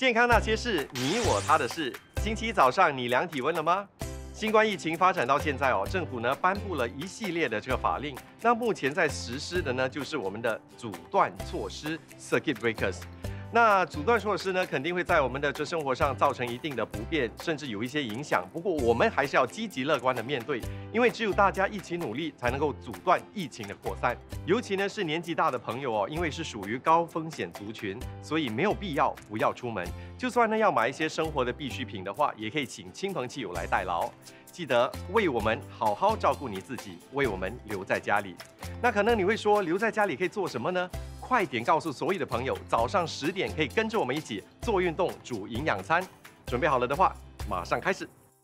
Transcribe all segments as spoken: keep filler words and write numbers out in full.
健康那些事，你我他的事。星期一早上你量体温了吗？新冠疫情发展到现在哦，政府呢颁布了一系列的这个法令。那目前在实施的呢，就是我们的阻断措施 （Circuit Breakers）。那阻断措施呢，肯定会在我们的这生活上造成一定的不便，甚至有一些影响。不过我们还是要积极乐观的面对，因为只有大家一起努力，才能够阻断疫情的扩散。尤其呢是年纪大的朋友哦，因为是属于高风险族群，所以没有必要不要出门。就算呢要买一些生活的必需品的话，也可以请亲朋戚友来代劳。记得为我们好好照顾你自己，为我们留在家里。那可能你会说，留在家里可以做什么呢？快点告诉所有的朋友，早上十点可以跟着我们一起做运动、煮营养餐。准备好了的话，马上开始。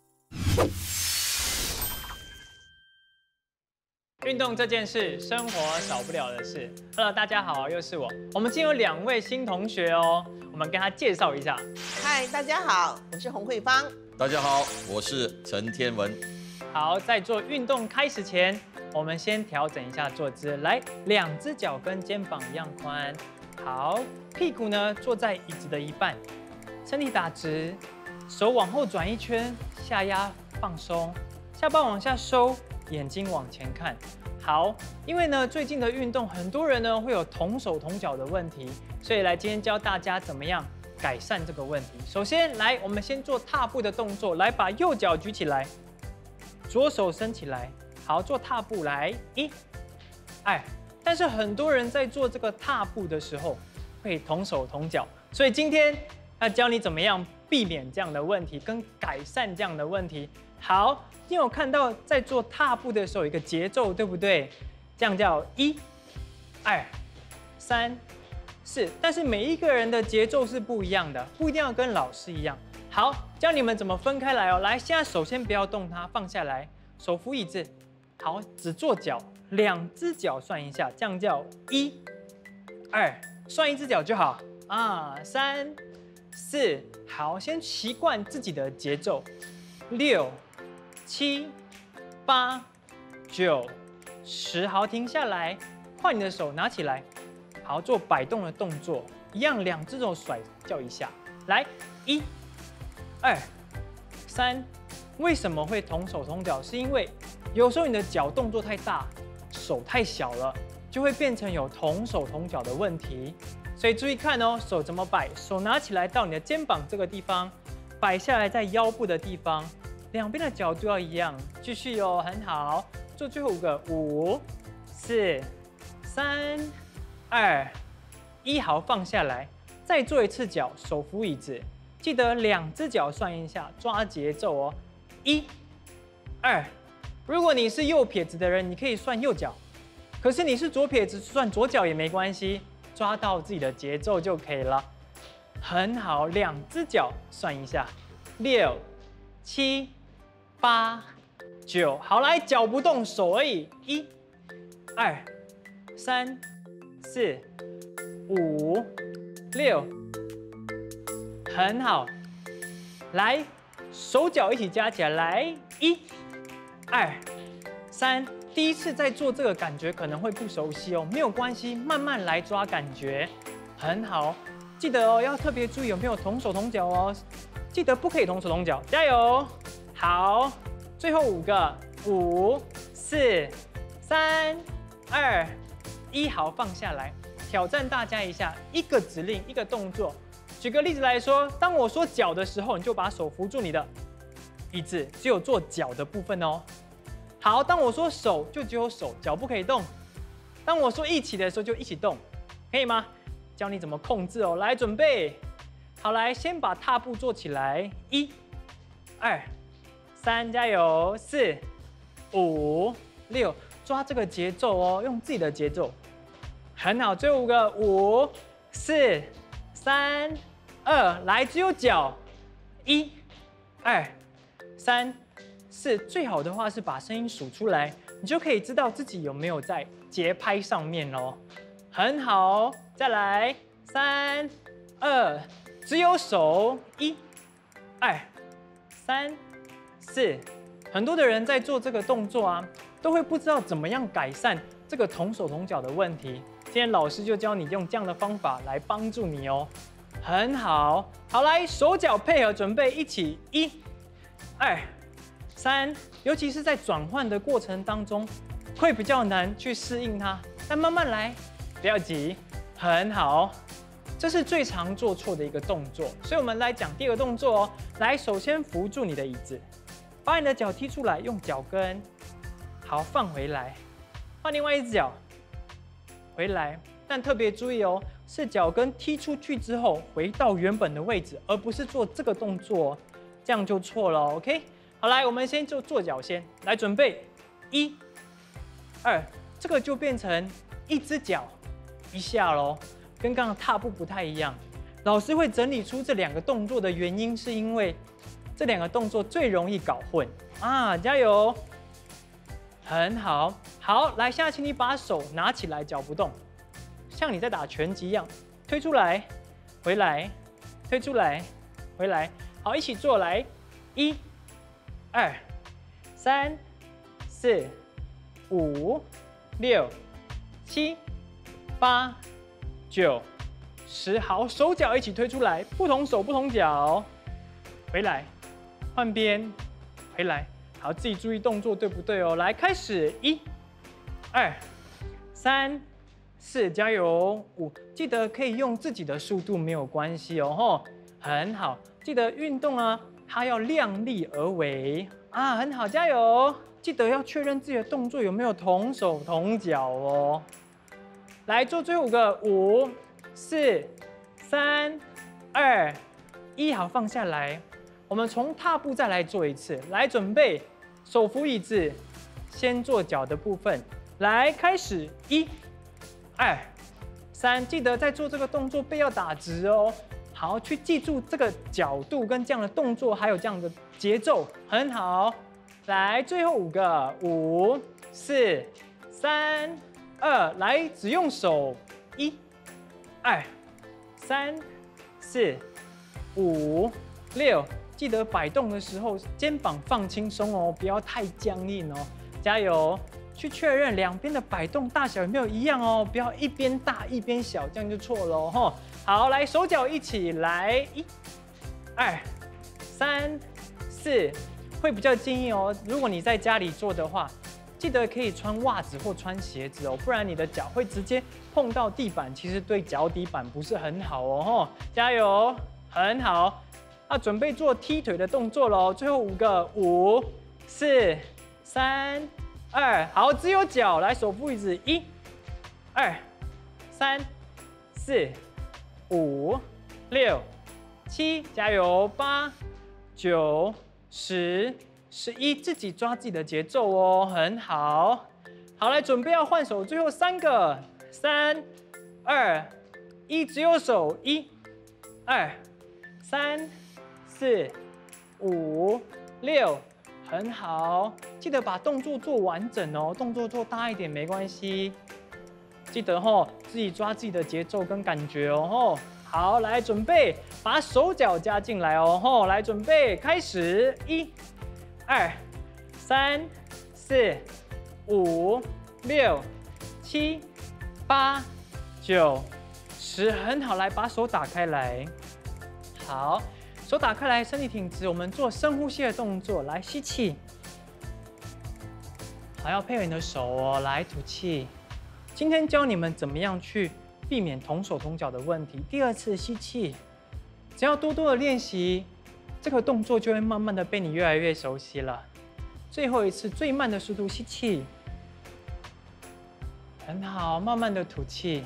运动这件事，生活少不了的事。Hello， 大家好，又是我。我们今天有两位新同学哦，我们跟他介绍一下。 嗨，大家好，我是洪慧芳。 大家好，我是陈天文。 好，在做运动开始前，我们先调整一下坐姿，来，两只脚跟肩膀一样宽。好，屁股呢坐在椅子的一半，身体打直，手往后转一圈，下压放松，下巴往下收，眼睛往前看。好，因为呢最近的运动，很多人呢会有同手同脚的问题，所以来今天教大家怎么样改善这个问题。首先来，我们先做踏步的动作，来把右脚举起来，左手伸起来。好，做踏步来，一、二。但是很多人在做这个踏步的时候会同手同脚，所以今天要教你怎么样避免这样的问题，跟改善这样的问题。好，因为我看到在做踏步的时候有一个节奏，对不对？这样叫一、二、三、四。但是每一个人的节奏是不一样的，不一定要跟老师一样。好，教你们怎么分开来哦。来，现在首先不要动它，放下来，手扶椅子。好，只做脚，两只脚算一下，这样叫一、二，算一只脚就好啊。三、四，好，先习惯自己的节奏。六、七、八、九、十，好，停下来，换你的手拿起来，好，做摆动的动作，一样，两只手甩叫一下，来，一、二、三。为什么会同手同脚？是因为有时候你的脚动作太大，手太小了，就会变成有同手同脚的问题。所以注意看哦，手怎么摆？手拿起来到你的肩膀这个地方，摆下来在腰部的地方，两边的角度要一样。继续哦，很好。做最后五个，五、四、三、二、一，好，放下来。再做一次脚，手扶椅子，记得两只脚算一下，抓节奏哦。一、二。如果你是右撇子的人，你可以算右脚；可是你是左撇子，算左脚也没关系，抓到自己的节奏就可以了。很好，两只脚算一下，六、七、八、九。好，来，脚不动，手而已。一、二、三、四、五、六，很好。来，手脚一起加起来，来，一。二、三，第一次在做这个感觉可能会不熟悉哦，没有关系，慢慢来抓感觉，很好。记得哦，要特别注意有没有同手同脚哦，记得不可以同手同脚，加油！好，最后五个，五、四、三、二、一，好，放下来。挑战大家一下，一个指令，一个动作。举个例子来说，当我说脚的时候，你就把手扶住你的椅子，只有做脚的部分哦。好，当我说手，就只有手，脚不可以动。当我说一起的时候，就一起动，可以吗？教你怎么控制哦。来，准备好，来，先把踏步做起来，一、二、三，加油，四、五、六，抓这个节奏哦，用自己的节奏，很好。最后五个，五、四、三、二，来，只有脚，一、二。三、四，最好的话是把声音数出来，你就可以知道自己有没有在节拍上面哦。很好，再来，三、二，只有手，一、二、三、四。很多的人在做这个动作啊，都会不知道怎么样改善这个同手同脚的问题。今天老师就教你用这样的方法来帮助你哦。 很好。好，来手脚配合，准备一起，一、二、三。尤其是在转换的过程当中，会比较难去适应它，但慢慢来，不要急，很好。这是最常做错的一个动作，所以我们来讲第二个动作哦。来，首先扶住你的椅子，把你的脚踢出来，用脚跟，好放回来，换另外一只脚，回来。但特别注意哦，是脚跟踢出去之后回到原本的位置，而不是做这个动作，这样就错了。OK， 好，来，我们先就做脚先，来准备，一、二，这个就变成一只脚一下咯，跟刚刚踏步不太一样。老师会整理出这两个动作的原因，是因为这两个动作最容易搞混啊！加油，很好，好，来，现在请你把手拿起来，脚不动。像你在打拳击一样，推出来，回来，推出来，回来。好，一起做来，一、二、三、四、五、六、七、八、九、十。好，手脚一起推出来，不同手不同脚，回来，换边，回来。好，自己注意动作对不对哦？来，开始，一、二、三。四，加油！五，记得可以用自己的速度，没有关系哦，吼，很好。记得运动啊，它要量力而为啊，很好，加油！记得要确认自己的动作有没有同手同脚哦。来做最后五个，五、四、三、二、一，好，放下来。我们从踏步再来做一次，来准备，手扶椅子，先做脚的部分，来开始，一。二、三，记得在做这个动作背要打直哦。好，去记住这个角度跟这样的动作，还有这样的节奏，很好。来，最后五个，五、四、三、二，来，只用手，一、二、三、四、五、六。记得摆动的时候，肩膀放轻松哦，不要太僵硬哦。加油！去确认两边的摆动大小有没有一样哦，不要一边大一边小，这样就错了哦。好，来手脚一起来，一、二、三、四，会比较建议哦。如果你在家里做的话，记得可以穿袜子或穿鞋子哦，不然你的脚会直接碰到地板，其实对脚底板不是很好哦。加油，很好。那准备做踢腿的动作喽，最后五个，五、四、三。二，好，只有脚，来手扶椅子，一、二、三、四、五、六、七，加油，八、九、十、十一，自己抓自己的节奏哦，很好。好，来准备要换手，最后三个，三、二、一，只有手，一、二、三、四、五、六。很好，记得把动作做完整哦，动作做大一点没关系。记得吼，自己抓自己的节奏跟感觉哦吼。好，来准备，把手脚加进来哦吼。来准备，开始，一、二、三、四、五、六、七、八、九、十，很好，来把手打开来。好。手打开来，身体挺直，我们做深呼吸的动作。来吸气，好，要配合你的手哦。来吐气。今天教你们怎么样去避免同手同脚的问题。第二次吸气，只要多多的练习，这个动作就会慢慢的被你越来越熟悉了。最后一次，最慢的速度吸气，很好，慢慢的吐气。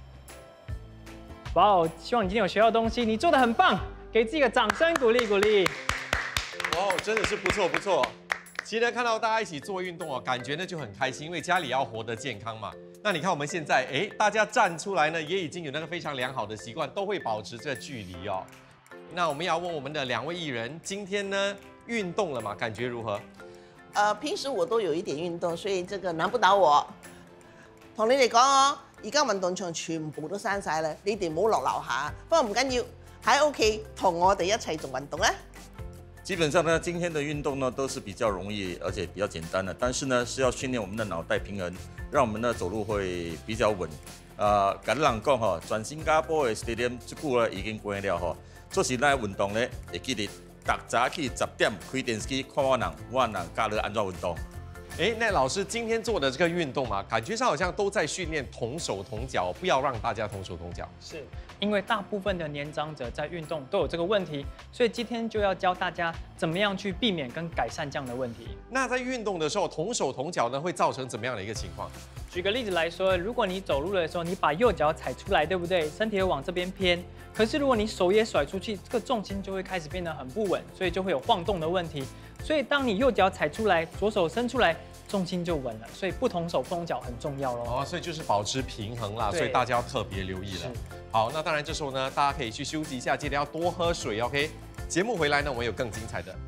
哇哦，希望你今天有学到东西，你做的很棒。给自己个掌声鼓励鼓励。 哇，真的是不错不错。其实看到大家一起做运动哦，感觉呢就很开心，因为家里要活得健康嘛。那你看我们现在，哎，大家站出来呢，也已经有那个非常良好的习惯，都会保持这个距离哦。那我们要问我们的两位艺人，今天呢运动了嘛？感觉如何？ 呃，平時我都有一點運動，所以這個難不倒我。同你哋講哦，而家運動場全部都閂晒啦，你哋唔好落樓下。不過唔緊要，喺屋企同我哋一齊做運動啊！ 基本上呢，今天的运动呢都是比较容易，而且比较简单的，但是呢是要训练我们的脑袋平衡，让我们的走路会比较稳。 呃，甲你人讲吼，全新加坡的 stadium 即久咧已经关了吼。做时咱运动咧，会记得逐早起十点开电视机看我人，我人教你安怎运动。 哎，那老师今天做的这个运动嘛，感觉上好像都在训练同手同脚，不要让大家同手同脚。 是因为大部分的年长者在运动都有这个问题，所以今天就要教大家怎么样去避免跟改善这样的问题。 那在运动的时候，同手同脚呢，会造成怎么样的一个情况？ 举个例子来说，如果你走路的时候，你把右脚踩出来，对不对？身体会往这边偏。可是如果你手也甩出去，这个重心就会开始变得很不稳，所以就会有晃动的问题。所以当你右脚踩出来，左手伸出来，重心就稳了。所以不同手不同脚很重要咯。 哦，所以就是保持平衡啦， 对所以大家要特别留意了。好，那当然这时候呢，大家可以去休息一下，记得要多喝水 ，OK？ 节目回来呢，我们有更精彩的。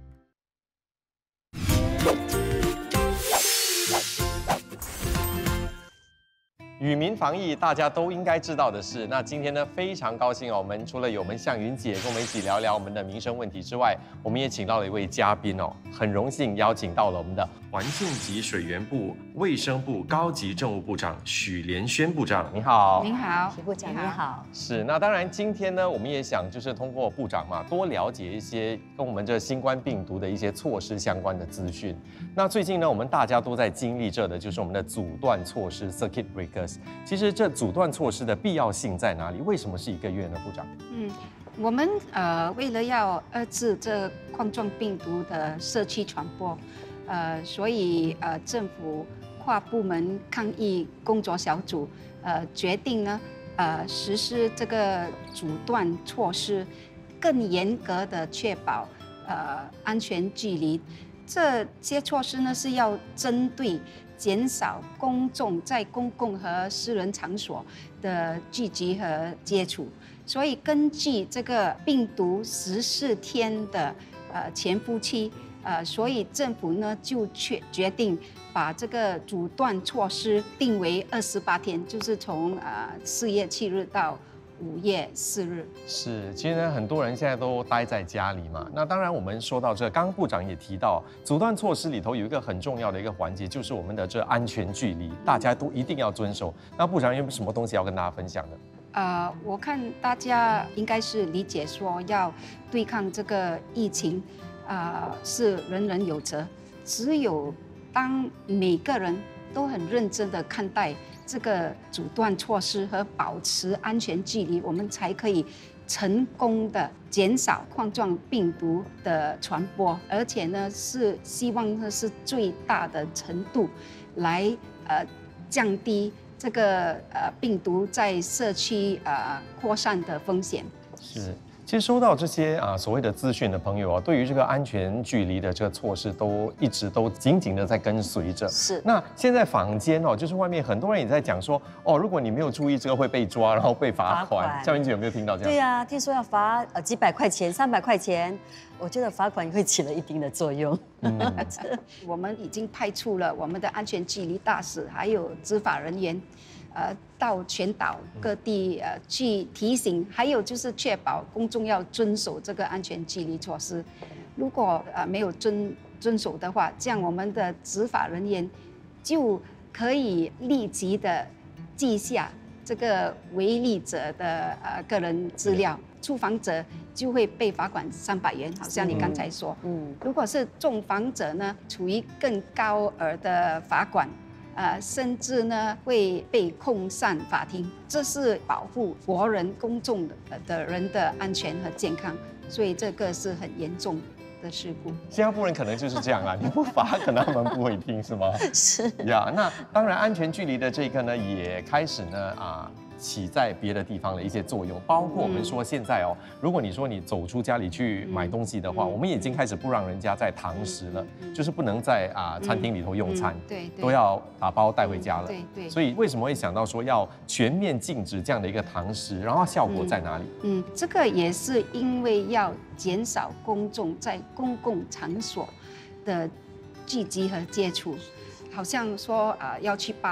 与民防疫，大家都应该知道的是，那今天呢非常高兴哦，我们除了有我们向云姐跟我们一起聊聊我们的民生问题之外，我们也请到了一位嘉宾哦，很荣幸邀请到了我们的环境及水源部卫生部高级政务部长许连轩部长，你好。 您好， 许部长你好。 是，那当然今天呢，我们也想就是通过部长嘛，多了解一些跟我们这新冠病毒的一些措施相关的资讯。那最近呢，我们大家都在经历着的就是我们的阻断措施 （circuit breakers）。其实这阻断措施的必要性在哪里？为什么是一个月呢，部长？ 嗯，我们呃为了要遏制这冠状病毒的社区传播，呃，所以呃政府跨部门抗疫工作小组呃决定呢，呃实施这个阻断措施，更严格的确保呃安全距离。这些措施呢是要针对减少公众在公共和私人场所的聚集和接触，所以根据这个病毒十四天的呃潜伏期，呃，所以政府呢就决决定把这个阻断措施定为二十八天，就是从呃四月七日到五月四日。 是，其实呢，很多人现在都待在家里嘛。那当然，我们说到这，刚刚部长也提到，阻断措施里头有一个很重要的一个环节，就是我们的这安全距离，大家都一定要遵守。那部长有没有什么东西要跟大家分享的？ 呃，我看大家应该是理解说，要对抗这个疫情，呃，是人人有责。只有当每个人都很认真的看待这个阻断措施和保持安全距离，我们才可以成功的减少冠状病毒的传播，而且呢是希望呢是最大的程度来呃降低这个呃病毒在社区呃扩散的风险。 是。其实收到这些啊所谓的资讯的朋友啊，对于这个安全距离的这个措施都一直都紧紧的在跟随着。 是。 那现在坊间哦，就是外面很多人也在讲说，哦，如果你没有注意这个会被抓，然后被罚款。 罚款夏云姐有没有听到这样？ 对呀、啊，听说要罚呃几百块钱、三百块钱，我觉得罚款会起了一定的作用。 嗯， 我们已经派出了我们的安全距离大使，还有执法人员。呃，到全岛各地呃去提醒，还有就是确保公众要遵守这个安全距离措施。如果呃没有遵遵守的话，这样我们的执法人员就可以立即的记下这个违例者的呃个人资料，触犯者就会被罚款三百元，好像你刚才说。嗯，如果是重犯者呢，处于更高额的罚款。呃，甚至呢会被控上法庭，这是保护国人、公众的的人的安全和健康，所以这个是很严重的事故。 新加坡人可能就是这样啦，你不罚，可能他们不会听，是吗？ 是呀，那当然，安全距离的这个呢，也开始呢啊。起在别的地方的一些作用，包括我们说现在哦，如果你说你走出家里去买东西的话，我们已经开始不让人家在堂食了，就是不能在啊餐厅里头用餐， 对， 都要打包带回家了。 对对。 所以为什么会想到说要全面禁止这样的一个堂食？然后效果在哪里？ 嗯，这个也是因为要减少公众在公共场所的聚集和接触，好像说呃要去巴萨。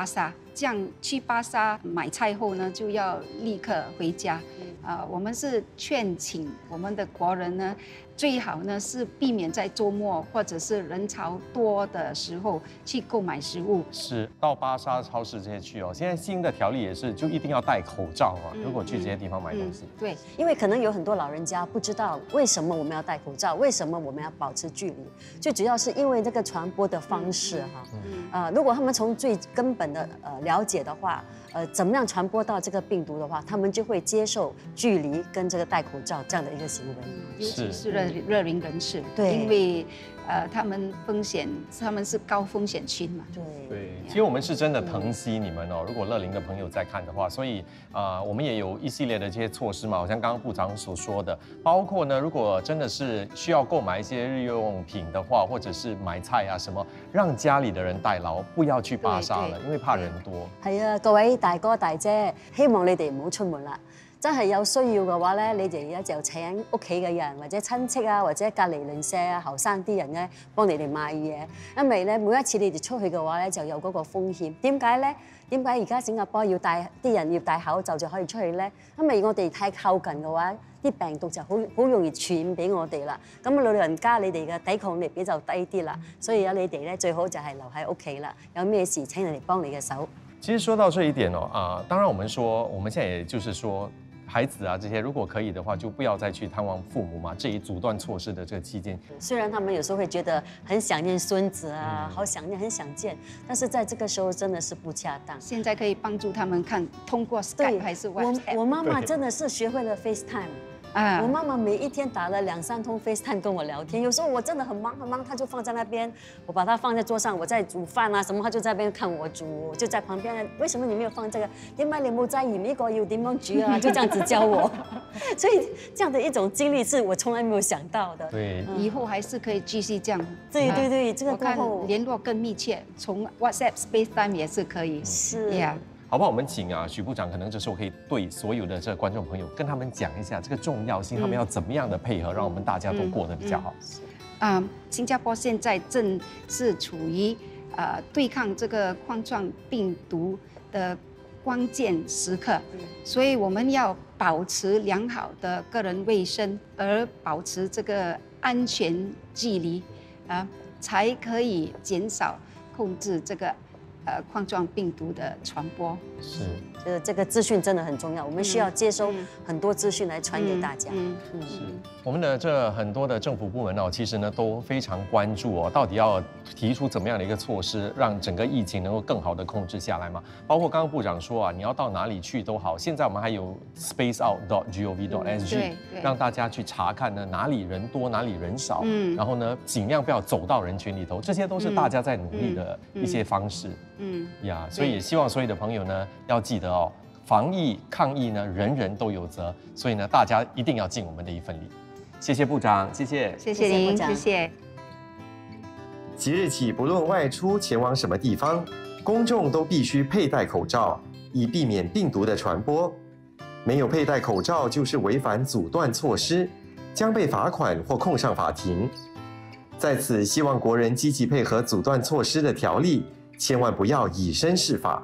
这样去巴沙买菜后呢，就要立刻回家。啊、我们是劝请我们的国人呢，最好呢是避免在周末或者是人潮多的时候去购买食物。 是到巴沙超市这些去哦，现在新的条例也是，就一定要戴口罩啊。如果去这些地方买东西， 对， 因为可能有很多老人家不知道为什么我们要戴口罩，为什么我们要保持距离，最主要是因为这个传播的方式哈。啊，如果他们从最根本的呃了解的话，呃，怎么样传播到这个病毒的话，他们就会接受距离跟这个戴口罩这样的一个行为。 尤其是热热龄人士， 对因为呃他们风险，他们是高风险群嘛。 对对，其实我们是真的疼惜你们哦。如果乐龄的朋友在看的话，所以啊、呃，我们也有一系列的这些措施嘛，好像刚刚部长所说的，包括呢，如果真的是需要购买一些日用品的话，或者是買菜啊什麼，讓家裡的人代勞，不要去巴沙了，因為怕人多。 係啊，各位大哥大姐，希望你哋唔好出門啦。真係有需要嘅話咧，你哋而家就請屋企嘅人或者親戚啊，或者隔離鄰舍啊、後生啲人咧，幫你哋買嘢。因為咧，每一次你哋出去嘅話咧，就有嗰個風險。點解咧？點解而家新加坡要戴啲人要戴口罩就可以出去咧？因為我哋太靠近嘅話，啲病毒就好好容易傳染俾我哋啦。咁老人家你哋嘅抵抗力比較低啲啦，所以啊，你哋咧最好就係留喺屋企啦。有咩事請人哋幫你嘅手。 其實說到這一點哦，啊、呃，當然我們說，我們現在也就是說。孩子啊，這些如果可以的話，就不要再去探望父母嘛。這一阻斷措施的這個期間， 雖然他們有時候會覺得很想念孫子啊，好想念，很想見，但是在這個時候真的是不恰當。 現在可以幫助他們看通過 Skype 還是 WhatsApp。 我我媽媽真的是學會了 FaceTime。啊！我媽媽每一天打了兩三通 FaceTime 跟我聊天，有時候我真的很忙很忙，她就放在那邊，我把它放在桌上，我在煮飯啊什麼，她就在那邊看我煮，就在旁邊。為什麼你沒有放這個？點解你冇在意呢個要點樣煮啊？就這樣子教我，所以這樣的一種經歷是我從來沒有想到的。 對， 以後還是可以繼續這樣。 對對對，這個過後我看聯絡更密切，從 WhatsApp、FaceTime 也是可以。 是。 Yeah。 好不好？我們請啊許部長，可能這時候可以對所有的這個觀眾朋友，跟他們講一下這個重要性，他們要怎麼樣的配合，讓我們大家都過得比較好。 啊、嗯，新加坡現在正是處於呃對抗這個冠狀病毒的關鍵時刻，所以我們要保持良好的個人衛生，而保持這個安全距離啊，才可以減少控制這個。呃，冠狀病毒的傳播是， 呃，這個資訊真的很重要，我們需要接收很多資訊來傳給大家。 嗯嗯， 是，我們的這很多的政府部門哦，其實呢都非常關注哦，到底要提出怎麼樣的一個措施，讓整個疫情能夠更好的控制下來嘛？包括剛剛部長說啊，你要到哪裡去都好，現在我們還有 space out dot gov dot s g，讓大家去查看呢哪裡人多，哪裡人少，嗯，然後呢盡量不要走到人群裡頭，這些都是大家在努力的一些方式。嗯呀， yeah, 所以也希望所有的朋友呢，要記得哦，防疫抗疫呢，人人都有責，所以呢，大家一定要盡我們的一份力。謝謝部長，謝謝， 謝謝您，謝謝。 即日起，不論外出前往什麼地方，公眾都必須佩戴口罩，以避免病毒的傳播。沒有佩戴口罩就是違反阻斷措施，將被罰款或控上法庭。在此，希望國人積極配合阻斷措施的條例。千萬不要以身試法。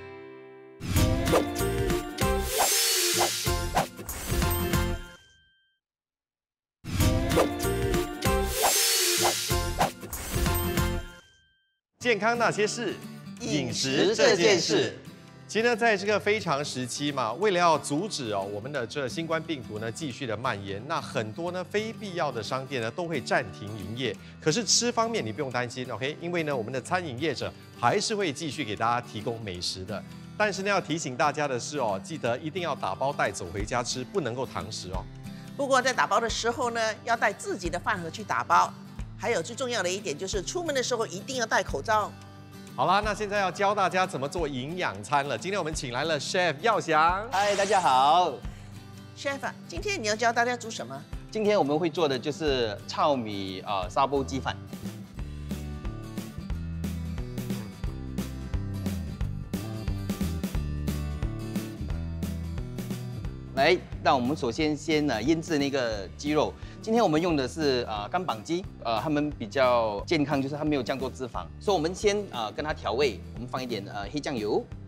健康那些事， 飲食這件事。 其實呢，在這個非常時期嘛，為了要阻止哦我們的這新冠病毒呢繼續的蔓延，那很多呢非必要的商店呢都會暫停營業。可是吃方面你不用擔心 ，OK？ 因為呢我們的餐飲業者還是會繼續給大家提供美食的。但是呢要提醒大家的是哦，記得一定要打包帶走回家吃，不能夠堂食哦。 不過在打包的時候呢，要帶自己的飯盒去打包。還有最重要的一點就是出門的時候一定要戴口罩。 好啦，那現在要教大家怎麼做營養餐了。今天我們請來了 Chef 耀祥。 嗨，大家好 ，Chef， 今天你要教大家煮什麼？ 今天我們會做的就是糙米呃沙煲雞飯。來，那我們首先先呢醃製那個雞肉。今天我們用的是呃乾綁雞，呃，它們比較健康，就是它沒有這樣多脂肪，所以我們先呃跟它調味，我們放一點呃黑醬油，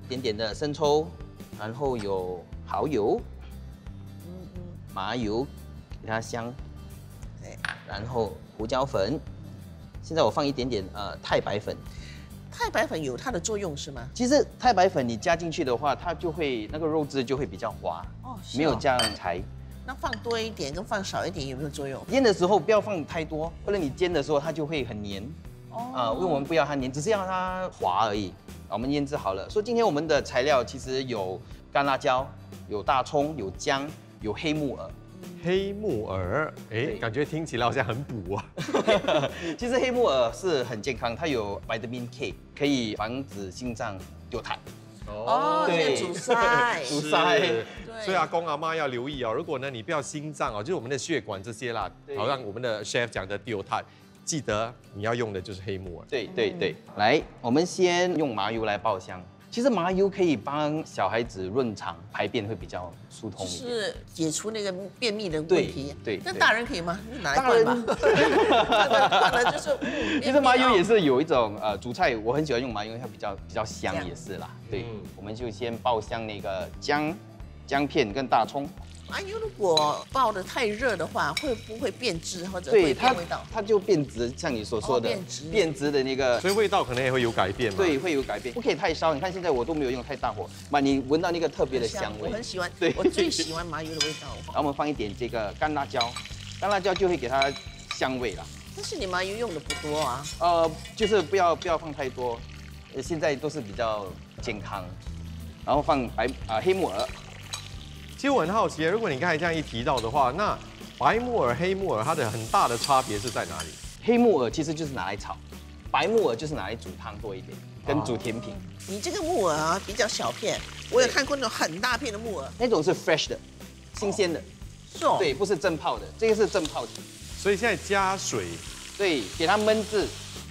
一点点的生抽，然后有蚝油，麻油给它香， 对， 然后胡椒粉。现在我放一点点呃太白粉。 太白粉有它的作用是吗？ 其实太白粉你加进去的话，它就会那个肉质就会比较滑， 哦，是哦没有这样柴。 那放多一点跟放少一点有没有作用？ 腌的时候不要放太多，不然你煎的时候它就会很黏。 哦， 啊、因为我们不要它黏，只是要它滑而已。我们腌制好了，所以今天我们的材料其实有干辣椒、有大葱、有姜、有黑木耳。 黑木耳，哎， 对感觉听起来好像很补啊。 其实黑木耳是很健康，它有 vitamin K， 可以防止心脏丢痰。 哦， 对这个煮菜， 煮菜对所以阿公阿妈要留意哦，如果呢你不要心脏哦，就是我们的血管这些啦， 对好像我们的 chef 讲的丢碳，记得你要用的就是黑木耳。 对对对，来，我们先用麻油来爆香。其实麻油可以帮小孩子润肠，排便会比较疏通一点。 是解除那个便秘的问题。 对对对那大人可以吗？拿来大灌人吧。灌了就是。 其实麻油也是。 是有一种呃煮菜，我很喜欢用麻油，它比较比较香香也是啦。对， 嗯我们就先爆香那个姜、姜片跟大葱。 麻油如果爆的太热的话，会不会变质或者对它会变味道？ 它就变质，像你所说的、 哦变质变质的那个， 所以味道可能也会有改变嘛。 对，会有改变，不可以太烧。你看现在我都没有用太大火，嘛，你闻到那个特别的香味。 我很喜欢， 对我最喜欢麻油的味道。 然后我们放一点这个干辣椒，干辣椒就会给它香味啦。 但是你麻油用的不多啊。 呃，就是不要不要放太多，呃，现在都是比较健康。然后放白啊、呃、黑木耳。 其实我很好奇，如果你刚才这样一提到的话，那白木耳、黑木耳它的很大的差别是在哪里？ 黑木耳其实就是拿来炒，白木耳就是拿来煮汤多一点，跟煮甜品。 你这个木耳啊比较小片，我有看过那种很大片的木耳。 那种是 fresh 的，新鲜的。 是哦。 对，不是浸泡的，这个是浸泡的。 所以现在加水。 对，给它焖制。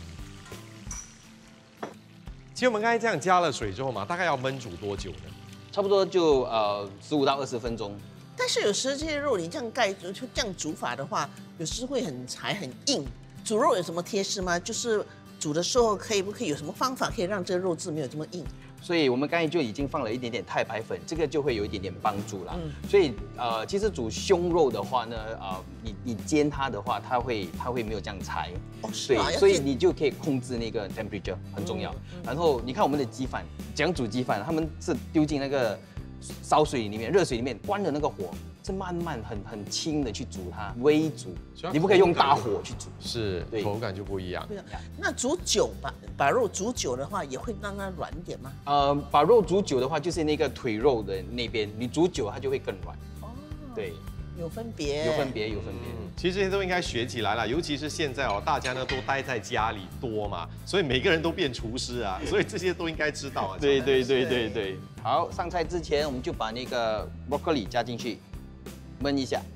其实我们刚才这样加了水之后嘛，大概要焖煮多久呢？ 差不多就呃十五到二十分钟。 但是有时候这些肉你这样盖就这样煮法的话，有时会很柴很硬。煮肉有什么贴士吗？就是煮的时候可以不可以有什么方法可以让这个肉质没有这么硬？ 所以我们刚才就已经放了一点点太白粉，这个就会有一点点帮助啦。 嗯所以呃，其实煮胸肉的话呢，呃，你你煎它的话，它会它会没有这样柴。 哦，是对啊，，要所以煎你就可以控制那个 temperature 很重要。然后你看我们的鸡饭，怎样煮鸡饭？他们是丢进那个烧水里面、热水里面，关了那个火，是慢慢很很轻的去煮它，微煮所以它， 你不可以用大火去煮。 是， 对口感就不一样。 对啊。那煮久吧，把肉煮久的话，也会让它软一点吗？ 呃，把肉煮久的话，就是那个腿肉的那边，你煮久它就会更软。 哦， 对， 有分别， 有分别，有分别。 嗯，其实这些都应该学起来了，尤其是现在哦，大家呢都待在家里多嘛，所以每个人都变厨师啊，所以这些都应该知道啊。 对对对对对。好，上菜之前我们就把那个 broccoli 加进去，焖一下。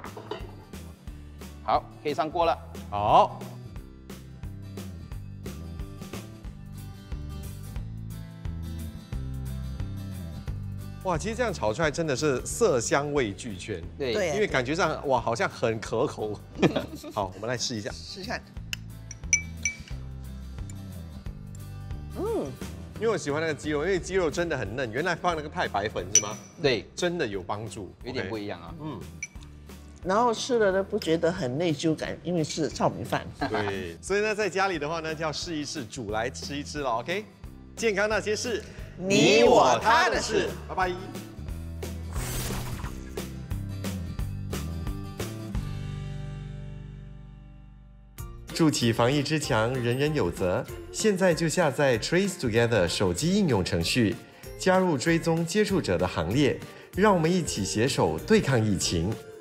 好，可以上锅了。 好。哇，其实这样炒出来真的是色香味俱全， 对， 对因为感觉上哇好像很可口。好，我们来试一下。 试试看。嗯， 因为我喜欢那个鸡肉，因为鸡肉真的很嫩。原来放那个太白粉是吗？ 对， 真的有帮助， 有点 OK 不一样啊。 嗯， 然后吃了呢不觉得很内疚感，因为是糙米饭。 对。所以呢，在家里的话呢，就要试一试，煮来吃一吃了。OK， 健康那些事， 你我他的事， 拜拜。筑起防疫之墙，人人有责。现在就下载 Trace Together 手机应用程序，加入追踪接触者的行列，让我们一起携手对抗疫情。